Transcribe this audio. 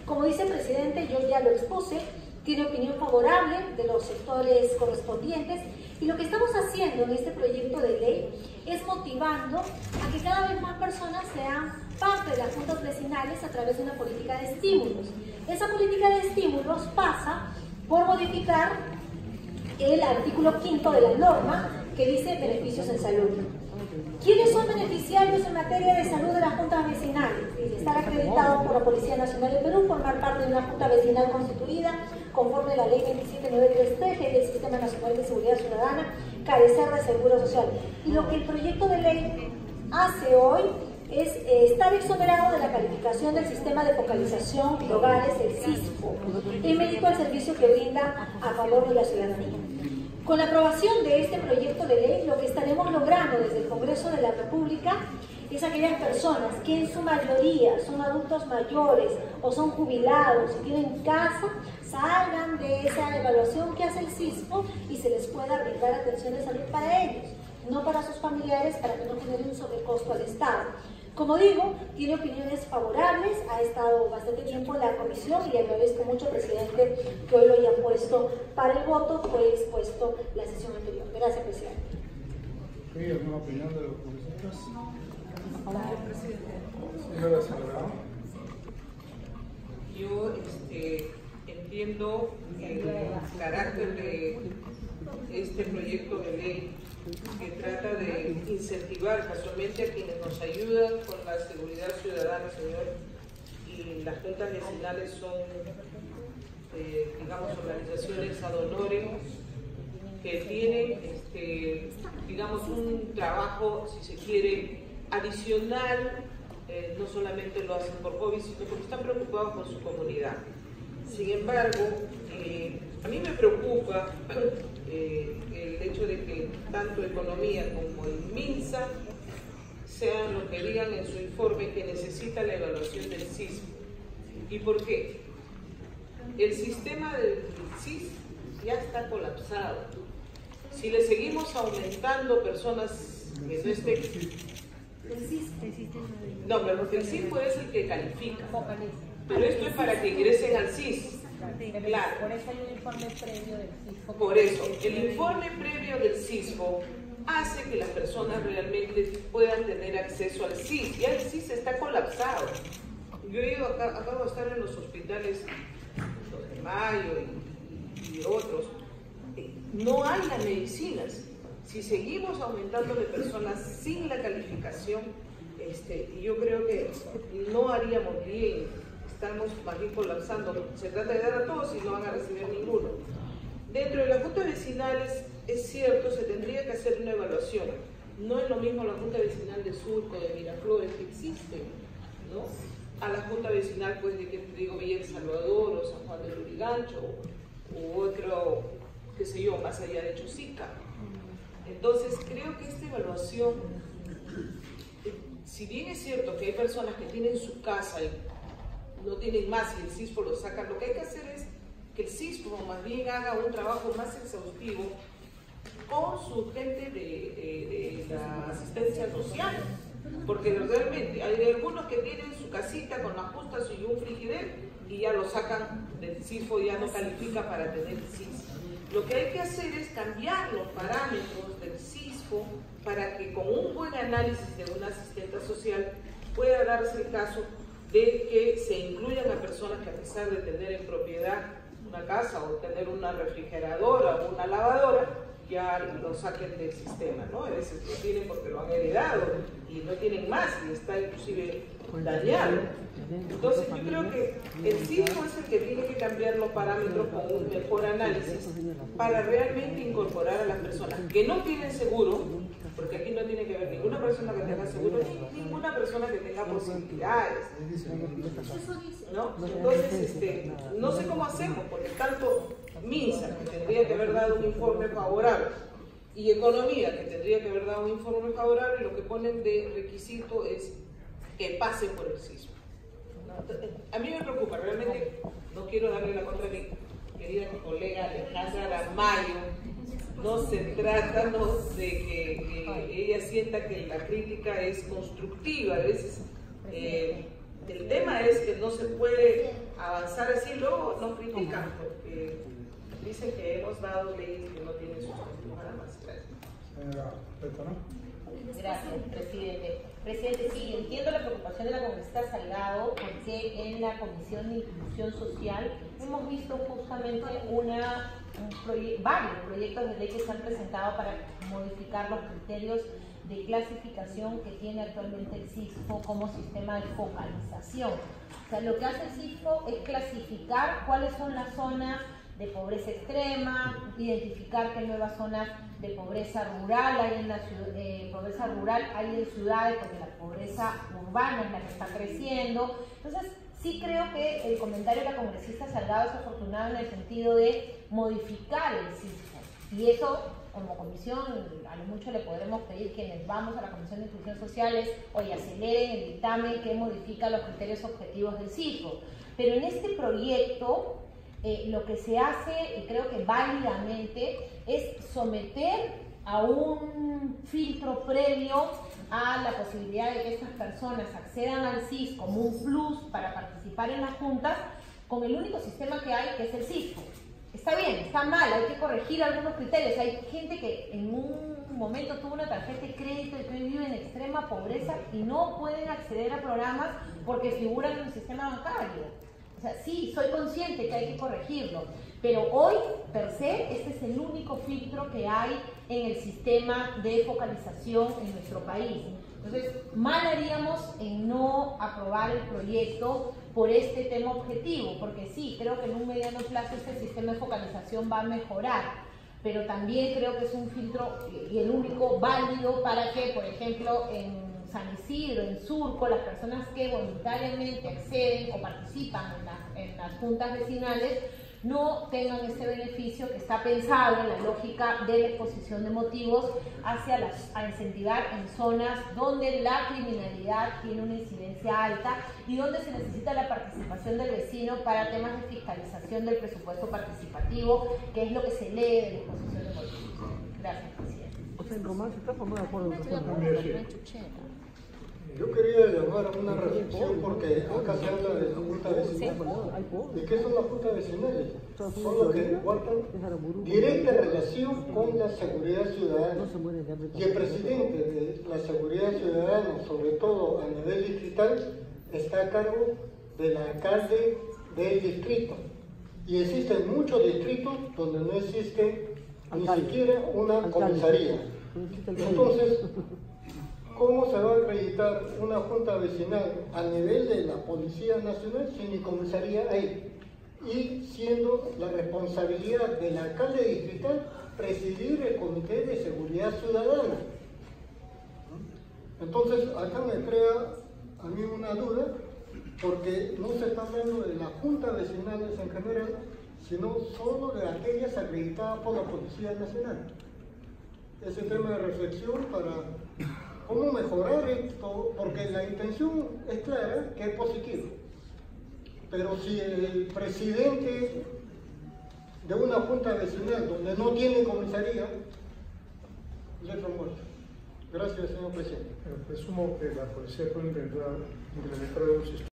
Como dice el presidente, yo ya lo expuse, tiene opinión favorable de los sectores correspondientes, y lo que estamos haciendo en este proyecto de ley es motivando a que cada vez más personas sean parte de las juntas vecinales a través de una política de estímulos. Esa política de estímulos pasa por modificar el artículo 5 de la norma que dice beneficios en salud. ¿Quiénes son beneficiarios en materia de salud de las juntas vecinales? Dice, estar acreditados por la Policía Nacional de Perú, formar parte de una junta vecinal constituida conforme a la Ley 27933 del Sistema Nacional de Seguridad Ciudadana, carecer de seguro social. Y lo que el proyecto de ley hace hoy es estar exonerado de la calificación del sistema de focalización de hogares, el SISFO, en mérito al servicio que brinda a favor de la ciudadanía. Con la aprobación de este proyecto de ley, lo que estaremos logrando desde el Congreso de la República es aquellas personas que en su mayoría son adultos mayores o son jubilados y tienen casa, salgan de esa evaluación que hace el SISFO y se les pueda brindar atención de salud para ellos, no para sus familiares, para que no generen un sobrecosto al Estado. Como digo, tiene opiniones favorables, ha estado bastante tiempo en la comisión y le agradezco mucho al presidente que hoy lo haya puesto para el voto, fue expuesto la sesión anterior. Gracias, presidente. ¿Hay alguna opinión de los congresistas? Señora Salgado. Yo entiendo el carácter de este proyecto de ley que trata de incentivar casualmente a quienes nos ayudan con la seguridad ciudadana, señor, y las juntas vecinales son, digamos, organizaciones ad honorem que tienen, digamos, un trabajo, si se quiere, adicional, no solamente lo hacen por hobby, sino porque están preocupados por su comunidad. Sin embargo, a mí me preocupa el hecho de que tanto Economía como el MINSA sean lo que digan en su informe que necesita la evaluación del SISFO. ¿Y por qué? El sistema del SIS ya está colapsado. Si le seguimos aumentando personas que no estén... No, pero el SISFO es el que califica. Pero esto es para que ingresen al SIS. Claro. Por eso hay un informe previo del SISFO. Por eso, el informe previo del SISFO hace que las personas realmente puedan tener acceso al SIS. Ya el SIS está colapsado. Yo he ido acabo de estar en los hospitales, los de Mayo y otros. No hay las medicinas. Si seguimos aumentando de personas sin la calificación, yo creo que no haríamos bien. Estamos más bien colapsando. Se trata de dar a todos y no van a recibir ninguno. Dentro de las juntas vecinales, es cierto, se tendría que hacer una evaluación. No es lo mismo la junta vecinal de Surco, de Miraflores, que existe, ¿no? A la junta vecinal, pues, de que te digo, Villa El Salvador, o San Juan de Lurigancho, u otro, qué sé yo, más allá de Chosica. Entonces, creo que esta evaluación, si bien es cierto que hay personas que tienen su casa y no tienen más y el SISFO lo sacan, lo que hay que hacer es que el SISFO más bien haga un trabajo más exhaustivo con su gente de la asistencia social, porque realmente hay algunos que tienen su casita con las justas y un frigider y ya lo sacan del SISFO, ya no califica para tener el SIS. Lo que hay que hacer es cambiar los parámetros del SISFO para que con un buen análisis de una asistente social pueda darse el caso de que se incluyan a personas que, a pesar de tener en propiedad una casa o tener una refrigeradora o una lavadora, ya lo saquen del sistema, ¿no? A veces lo tienen porque lo han heredado y no tienen más y está inclusive dañado. Entonces yo creo que el SISFO es el que tiene que cambiar los parámetros con un mejor análisis para realmente incorporar a las personas que no tienen seguro, porque aquí no tiene que haber ninguna persona que tenga seguro, ni ninguna persona que tenga posibilidades, ¿no? Entonces, no sé cómo hacemos, porque tanto MINSA, que tendría que haber dado un informe favorable, y Economía, que tendría que haber dado un informe favorable, lo que ponen de requisito es que pasen por el SISFO. A mí me preocupa, realmente no quiero darle la contra a mi querida colega Alejandra Aramayo. No se trata de que ella sienta que la crítica es constructiva. A veces El tema es que no se puede avanzar así, luego nos critican porque dicen que hemos dado leyes que no tienen sustento. Nada más. Gracias. Señora Petona. Gracias, presidente. Presidente, sí, entiendo la preocupación de la congresista Salgado porque en la Comisión de Inclusión Social hemos visto justamente varios proyectos de ley que se han presentado para modificar los criterios de clasificación que tiene actualmente el CISFO como sistema de focalización. O sea, lo que hace el CISFO es clasificar cuáles son las zonas de pobreza extrema, identificar qué nuevas zonas de pobreza rural hay en la pobreza rural hay en ciudades, porque la pobreza urbana es la que está creciendo. Entonces, sí creo que el comentario de la congresista Salgado es afortunado en el sentido de modificar el CISFO. Y eso, como comisión, a lo mucho le podremos pedir quienes vamos a la Comisión de Inclusión Social es, oye, aceleren el dictamen que modifica los criterios objetivos del CISFO. Pero en este proyecto, lo que se hace, y creo que válidamente, es someter a un filtro previo a la posibilidad de que estas personas accedan al CIS como un plus para participar en las juntas, con el único sistema que hay, que es el CISFO. Está bien, está mal, hay que corregir algunos criterios. Hay gente que en un momento tuvo una tarjeta de crédito y que hoy vive en extrema pobreza y no pueden acceder a programas porque figuran en el sistema bancario. O sea, sí, soy consciente que hay que corregirlo, pero hoy, per se, este es el único filtro que hay en el sistema de focalización en nuestro país. Entonces, mal haríamos en no aprobar el proyecto por este tema objetivo, porque sí, creo que en un mediano plazo este sistema de focalización va a mejorar, pero también creo que es un filtro y el único válido para que, por ejemplo, en San Isidro, en Surco, las personas que voluntariamente acceden o participan en las juntas vecinales no tengan este beneficio que está pensado en la lógica de la exposición de motivos a incentivar en zonas donde la criminalidad tiene una incidencia alta y donde se necesita la participación del vecino para temas de fiscalización del presupuesto participativo, que es lo que se lee de la exposición de motivos. Gracias, presidente. O sea, en Román se está formando de acuerdo. Yo quería llamar a una reflexión porque acá se habla de la junta vecinal. ¿De qué son las juntas vecinales? Son los que guardan directa relación con la seguridad ciudadana. Y el presidente de la seguridad ciudadana, sobre todo a nivel distrital, está a cargo del alcalde del distrito. Y existen muchos distritos donde no existe ni siquiera una comisaría. Entonces, ¿cómo se va a acreditar una junta vecinal a nivel de la Policía Nacional si ni comisaría hay? Y siendo la responsabilidad del alcalde distrital presidir el Comité de Seguridad Ciudadana. Entonces, acá me crea a mí una duda, porque no se está hablando de las juntas vecinales en general, sino solo de aquellas acreditadas por la Policía Nacional. Ese tema de reflexión para cómo mejorar esto, porque la intención es clara, que es positiva. Pero si el presidente de una junta vecinal donde no tiene comisaría, letra muerta. Gracias, señor presidente. Presumo que la policía puede implementar un sistema